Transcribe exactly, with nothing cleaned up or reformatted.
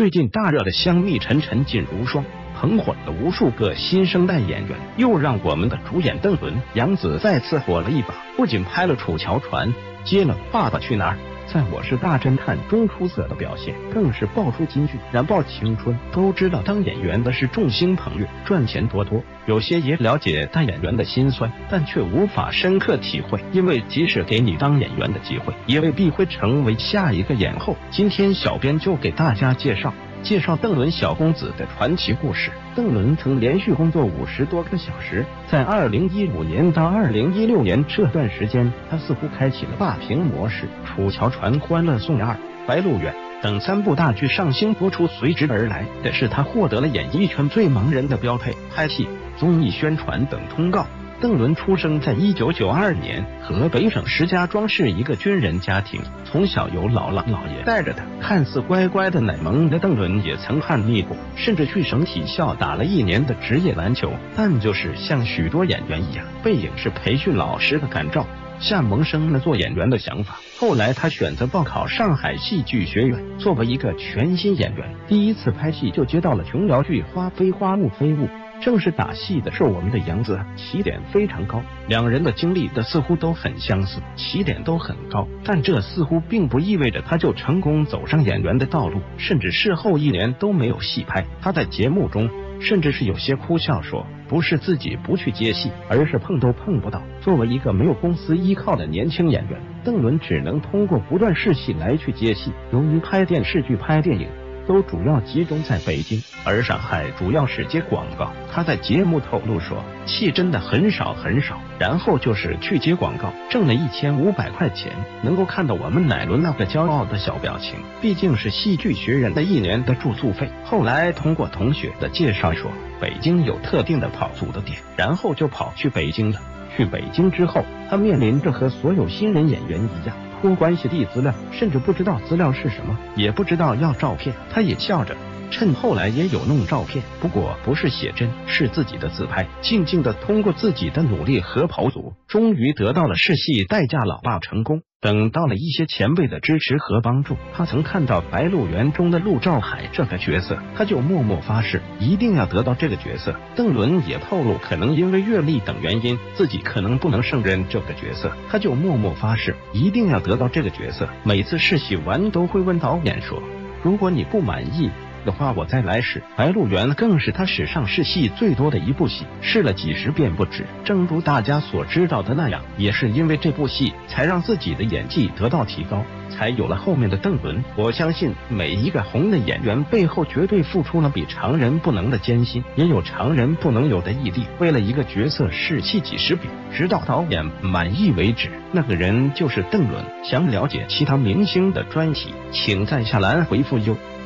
最近大热的香蜜沉沉烬如霜，捧火了无数个新生代演员，又让我们的主演邓伦、杨紫再次火了一把。不仅拍了《楚乔传》，接了《爸爸去哪儿》，在《我是大侦探》中出色的表现，更是爆出金句，燃爆青春。都知道当演员的是众星捧月，赚钱多多，有些也了解当演员的辛酸，但却无法深刻体会，因为即使给你当演员的机会，也未必会成为下一个演后。今天小编就给大家介绍介绍邓伦小公子的传奇故事。邓伦曾连续工作五十多个小时，在二零一五年到二零一六年这段时间，他似乎开启了霸屏模式。《楚乔传》《欢乐颂二》《白鹿原》等三部大剧上星播出，随之而来的是他获得了演艺圈最忙人的标配——拍戏、综艺宣传等通告。邓伦出生在一九九二年河北省石家庄市一个军人家庭，从小由姥姥姥爷带着他，看似乖乖的奶萌的邓伦也曾叛逆过，甚至去省体校打了一年的职业篮球。但就是像许多演员一样，被影视培训老师的感召下萌生了做演员的想法。后来他选择报考上海戏剧学院，作为一个全新演员，第一次拍戏就接到了琼瑶剧《花非花雾非雾》。正是打戏的是我们的杨紫，起点非常高，两人的经历的似乎都很相似，起点都很高，但这似乎并不意味着他就成功走上演员的道路，甚至事后一年都没有戏拍。他在节目中甚至是有些哭笑说，不是自己不去接戏，而是碰都碰不到。作为一个没有公司依靠的年轻演员，邓伦只能通过不断试戏来去接戏。由于拍电视剧、拍电影都主要集中在北京，而上海主要是接广告。他在节目透露说，戏真的很少很少，然后就是去接广告，挣了一千五百块钱，能够看到我们乃伦那个骄傲的小表情，毕竟是戏剧学院的一年的住宿费。后来通过同学的介绍说，北京有特定的跑组的点，然后就跑去北京了。去北京之后，他面临着和所有新人演员一样，托关系递资料，甚至不知道资料是什么，也不知道要照片。他也笑着，趁后来也有弄照片，不过不是写真，是自己的自拍。静静的通过自己的努力和跑组，终于得到了试戏代驾老爸成功。等到了一些前辈的支持和帮助，他曾看到《白鹿原》中的陆兆海这个角色，他就默默发誓一定要得到这个角色。邓伦也透露，可能因为阅历等原因，自己可能不能胜任这个角色，他就默默发誓一定要得到这个角色。每次试戏完都会问导演说，如果你不满意的话，我再来试。《白鹿原》更是他史上试戏最多的一部戏，试了几十遍不止。正如大家所知道的那样，也是因为这部戏才让自己的演技得到提高，才有了后面的邓伦。我相信每一个红的演员背后绝对付出了比常人不能的艰辛，也有常人不能有的毅力，为了一个角色试戏几十遍，直到导演满意为止。那个人就是邓伦。想了解其他明星的专题，请在下栏回复哟。